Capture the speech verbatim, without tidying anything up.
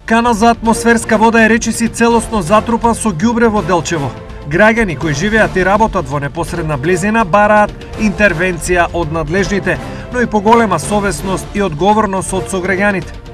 Канал за атмосферска вода е речиси целосно затрупан со ѓубре во Делчево. Граѓани кои живеат и работат во непосредна близина бараат интервенција од надлежните, но и поголема совесност и одговорност од сограѓаните.